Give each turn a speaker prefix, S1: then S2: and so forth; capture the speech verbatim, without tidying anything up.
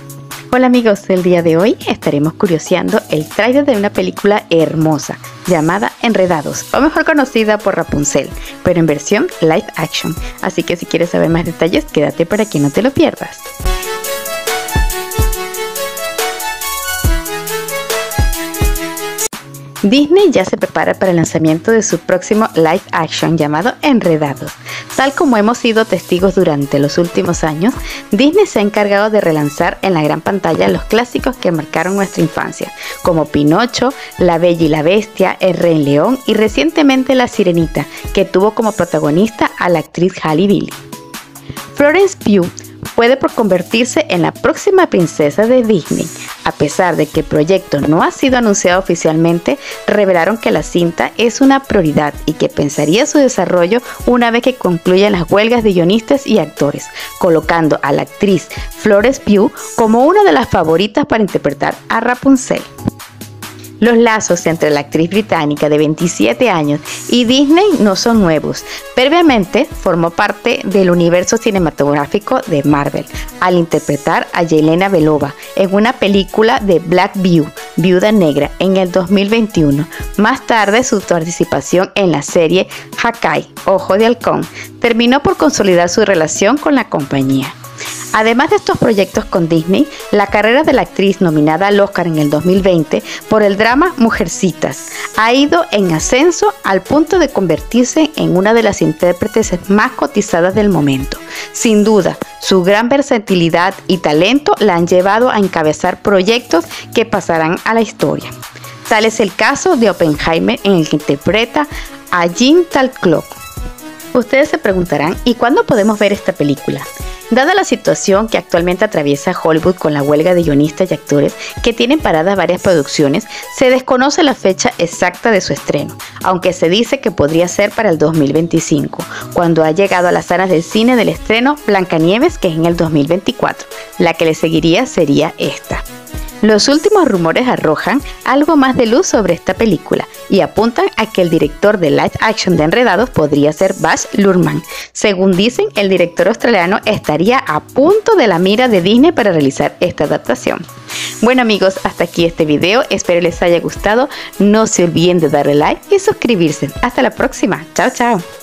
S1: Hola amigos, el día de hoy estaremos curioseando el tráiler de una película hermosa llamada Enredados, o mejor conocida por Rapunzel, pero en versión live action. Así que si quieres saber más detalles, quédate para que no te lo pierdas. Disney ya se prepara para el lanzamiento de su próximo live action llamado Enredados. Tal como hemos sido testigos durante los últimos años, Disney se ha encargado de relanzar en la gran pantalla los clásicos que marcaron nuestra infancia, como Pinocho, La Bella y la Bestia, El Rey León y recientemente La Sirenita, que tuvo como protagonista a la actriz Halle Bailey. Florence Pugh puede por convertirse en la próxima princesa de Disney. A pesar de que el proyecto no ha sido anunciado oficialmente, revelaron que la cinta es una prioridad y que pensaría su desarrollo una vez que concluyan las huelgas de guionistas y actores, colocando a la actriz Florence Pugh como una de las favoritas para interpretar a Rapunzel. Los lazos entre la actriz británica de veintisiete años y Disney no son nuevos. Previamente formó parte del universo cinematográfico de Marvel al interpretar a Yelena Belova en una película de Black Widow, Viuda Negra, en el dos mil veintiuno. Más tarde, su participación en la serie Hawkeye, Ojo de Halcón, terminó por consolidar su relación con la compañía. Además de estos proyectos con Disney, la carrera de la actriz nominada al Oscar en el dos mil veinte por el drama Mujercitas ha ido en ascenso al punto de convertirse en una de las intérpretes más cotizadas del momento. Sin duda, su gran versatilidad y talento la han llevado a encabezar proyectos que pasarán a la historia. Tal es el caso de Oppenheimer, en el que interpreta a Jean Talcott. Ustedes se preguntarán, ¿y cuándo podemos ver esta película? Dada la situación que actualmente atraviesa Hollywood con la huelga de guionistas y actores que tienen paradas varias producciones, se desconoce la fecha exacta de su estreno, aunque se dice que podría ser para el dos mil veinticinco, cuando ha llegado a las salas del cine del estreno Blancanieves, que es en el dos mil veinticuatro. La que le seguiría sería esta. Los últimos rumores arrojan algo más de luz sobre esta película y apuntan a que el director de live action de Enredados podría ser Baz Luhrmann. Según dicen, el director australiano estaría a punto de la mira de Disney para realizar esta adaptación. Bueno amigos, hasta aquí este video, espero les haya gustado. No se olviden de darle like y suscribirse. Hasta la próxima, chao chao.